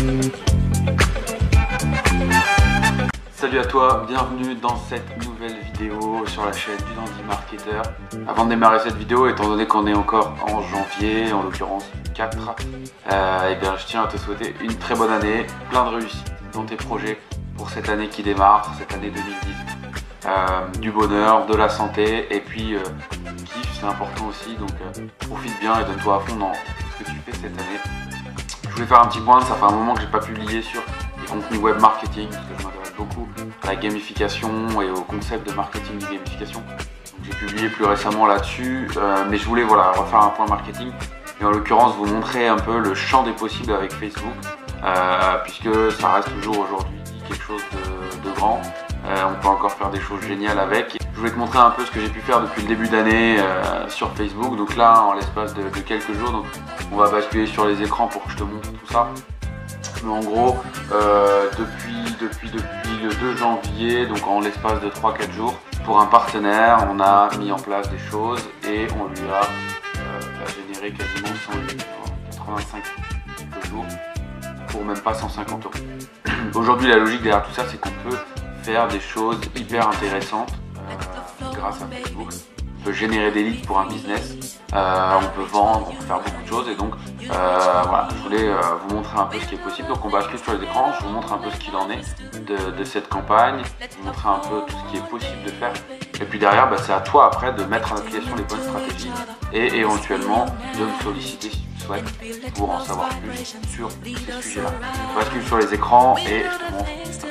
Salut à toi, bienvenue dans cette nouvelle vidéo sur la chaîne du Dandy Marketer. Avant de démarrer cette vidéo, étant donné qu'on est encore en janvier, en l'occurrence 4, eh bien, je tiens à te souhaiter une très bonne année, plein de réussite dans tes projets pour cette année qui démarre, cette année 2018. Du bonheur, de la santé et puis kiff, c'est important aussi, donc profite bien et donne-toi à fond dans ce que tu fais cette année. Je voulais faire un petit point, ça fait un moment que j'ai pas publié sur les contenus web marketing parce que je m'intéresse beaucoup à la gamification et au concept de marketing de gamification. J'ai publié plus récemment là-dessus, mais je voulais refaire un point marketing et en l'occurrence vous montrer un peu le champ des possibles avec Facebook, puisque ça reste toujours aujourd'hui quelque chose de grand. On peut encore faire des choses géniales avec. Je voulais te montrer un peu ce que j'ai pu faire depuis le début d'année sur Facebook. Donc là, en l'espace de quelques jours, donc on va basculer sur les écrans pour que je te montre tout ça. Mais en gros, depuis le 2 janvier, donc en l'espace de 3-4 jours, pour un partenaire, on a mis en place des choses et on lui a généré quasiment 185 quelques jours pour même pas 150 €. Aujourd'hui, la logique derrière tout ça, c'est qu'on peut faire des choses hyper intéressantes grâce à Facebook. On peut générer des leads pour un business, on peut vendre, on peut faire beaucoup de choses et donc voilà, je voulais vous montrer un peu ce qui est possible. Donc on bascule sur les écrans, je vous montre un peu ce qu'il en est de cette campagne, je vous montrer un peu tout ce qui est possible de faire et puis derrière c'est à toi après de mettre en application les bonnes stratégies et éventuellement de me solliciter si tu le souhaites pour en savoir plus sur ces sujets-là. On bascule sur les écrans et je te montre.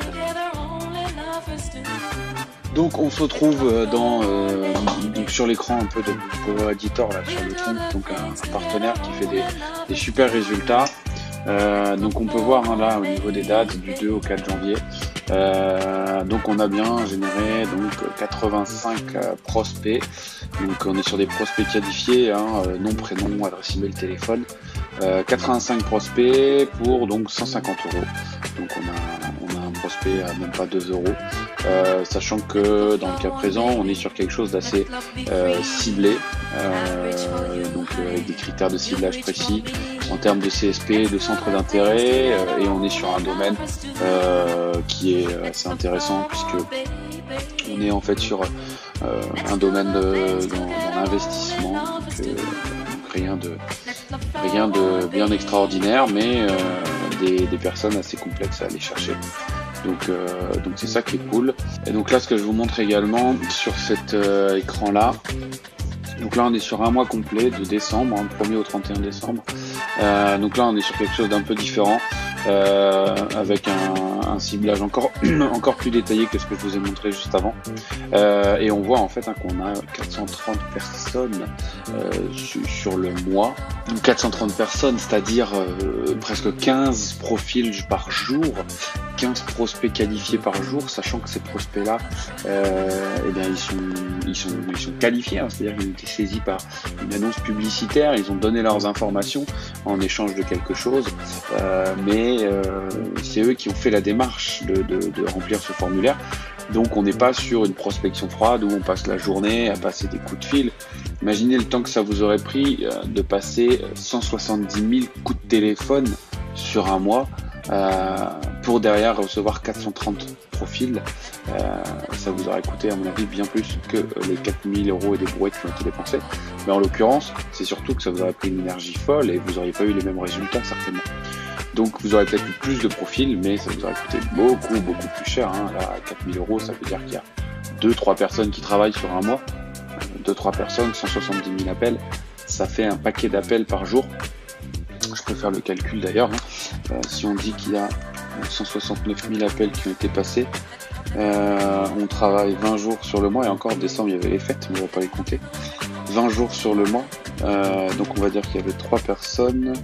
Donc on se retrouve donc sur l'écran un peu de Power Editor là sur le compte, donc un partenaire qui fait des super résultats. Donc on peut voir là au niveau des dates du 2 au 4 janvier. Donc on a bien généré donc 85 prospects. Donc on est sur des prospects qualifiés, nom, prénom, adresse email, téléphone. 85 prospects pour donc 150 €. Donc on a un prospect à même pas 2 €. Sachant que dans le cas présent, on est sur quelque chose d'assez ciblé, donc avec des critères de ciblage précis en termes de CSP, de centre d'intérêt, et on est sur un domaine qui est assez intéressant puisque on est en fait sur un domaine dans l'investissement, donc rien de bien extraordinaire, mais des personnes assez complexes à aller chercher. Donc c'est ça qui est cool. Et donc là, ce que je vous montre également sur cet écran là, donc là on est sur un mois complet de décembre, du 1er au 31 décembre. Donc là on est sur quelque chose d'un peu différent, avec un ciblage encore plus détaillé que ce que je vous ai montré juste avant. Et on voit en fait qu'on a 430 personnes sur le mois. 430 personnes, c'est-à-dire presque 15 profils par jour, 15 prospects qualifiés par jour, sachant que ces prospects-là, ils sont qualifiés, c'est-à-dire qu'ils ont été saisis par une annonce publicitaire, ils ont donné leurs informations en échange de quelque chose, mais c'est eux qui ont fait la démarche de remplir ce formulaire. Donc on n'est pas sur une prospection froide où on passe la journée à passer des coups de fil. Imaginez le temps que ça vous aurait pris de passer 170 000 coups de téléphone sur un mois pour derrière recevoir 430 profils. Ça vous aurait coûté à mon avis bien plus que les 4 000 € et des brouettes qui ont été dépensés. Mais en l'occurrence, c'est surtout que ça vous aurait pris une énergie folle et vous n'auriez pas eu les mêmes résultats certainement. Donc vous aurez peut-être eu plus de profils, mais ça vous aurait coûté beaucoup plus cher. Là, 4 000 €, ça veut dire qu'il y a 2-3 personnes qui travaillent sur un mois. 2-3 personnes, 170 000 appels, ça fait un paquet d'appels par jour. Je peux faire le calcul d'ailleurs. Si on dit qu'il y a 169 000 appels qui ont été passés, on travaille 20 jours sur le mois, et encore décembre il y avait les fêtes, mais on va pas les compter. 20 jours sur le mois, donc on va dire qu'il y avait 3 personnes.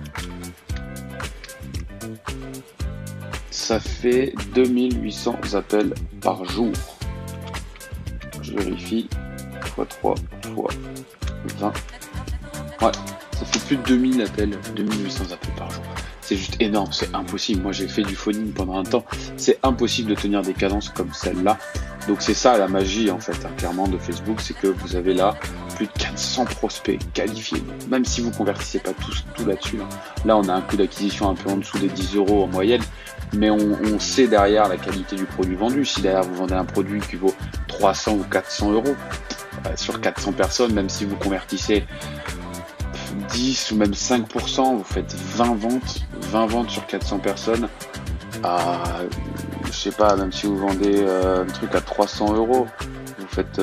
Ça fait 2800 appels par jour. Je vérifie. x3 x 20. Ouais, ça fait plus de 2000 appels, 2800 appels par jour. C'est juste énorme, c'est impossible. Moi j'ai fait du phoning pendant un temps. C'est impossible de tenir des cadences comme celle-là. Donc c'est ça la magie en fait, hein, clairement de Facebook, c'est que vous avez là plus de 400 prospects qualifiés. Même si vous convertissez pas tout là-dessus, hein. Là on a un coût d'acquisition un peu en dessous des 10 € en moyenne, mais on sait derrière la qualité du produit vendu. Si derrière vous vendez un produit qui vaut 300 ou 400 €, sur 400 personnes, même si vous convertissez 10 ou même 5%, vous faites 20 ventes sur 400 personnes, je sais pas, même si vous vendez un truc à 300 €, vous faites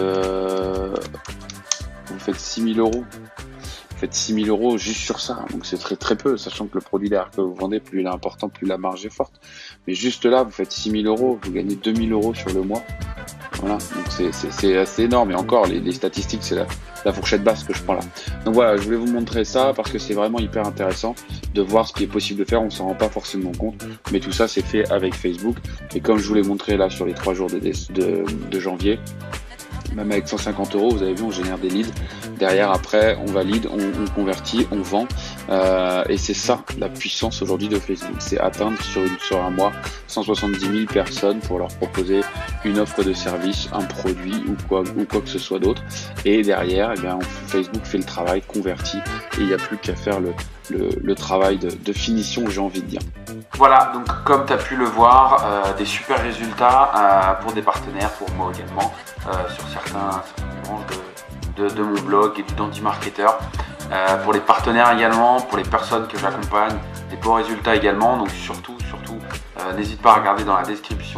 6 000 €. Vous faites 6 000 € juste sur ça, donc c'est très très peu, sachant que le produit derrière que vous vendez, plus il est important, plus la marge est forte. Mais juste là, vous faites 6 000 €, vous gagnez 2 000 € sur le mois. Voilà, donc c'est assez énorme. Et encore, les statistiques, c'est la fourchette basse que je prends là. Donc voilà, je voulais vous montrer ça parce que c'est vraiment hyper intéressant de voir ce qui est possible de faire. On s'en rend pas forcément compte, mais tout ça, c'est fait avec Facebook. Et comme je vous l'ai montré là sur les 3 jours de janvier, même avec 150 €, vous avez vu, on génère des leads. Derrière, après, on valide, on convertit, on vend. Et c'est ça, la puissance aujourd'hui de Facebook. C'est atteindre sur un mois 170 000 personnes pour leur proposer une offre de service, un produit ou quoi que ce soit d'autre. Et derrière, eh bien, Facebook fait le travail, convertit. Et il n'y a plus qu'à faire le travail de finition, j'ai envie de dire. Voilà, donc comme tu as pu le voir, des super résultats pour des partenaires, pour moi également, sur certaines branches de mon blog et du Dandy Marketer. Pour les partenaires également, pour les personnes que j'accompagne, des beaux résultats également. Donc surtout, n'hésite pas à regarder dans la description,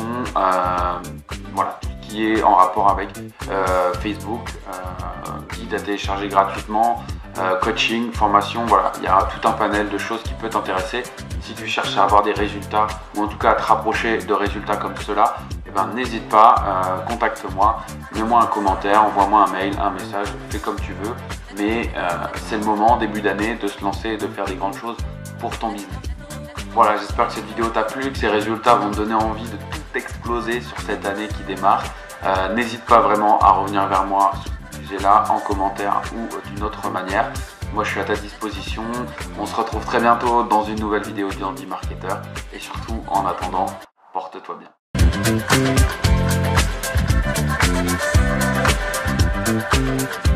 voilà, tout ce qui est en rapport avec Facebook, guide à télécharger gratuitement, coaching, formation, voilà, il y a tout un panel de choses qui peut t'intéresser. Si tu cherches à avoir des résultats ou en tout cas à te rapprocher de résultats comme cela, eh ben, n'hésite pas, contacte-moi, mets-moi un commentaire, envoie-moi un mail, un message, fais comme tu veux. Mais c'est le moment, début d'année, de se lancer et de faire des grandes choses pour ton business. Voilà, j'espère que cette vidéo t'a plu, que ces résultats vont te donner envie de tout exploser sur cette année qui démarre. N'hésite pas vraiment à revenir vers moi sur ce sujet-là en commentaire ou d'une autre manière. Moi, je suis à ta disposition. On se retrouve très bientôt dans une nouvelle vidéo du Dandy Marketer. Et surtout, en attendant, porte-toi bien.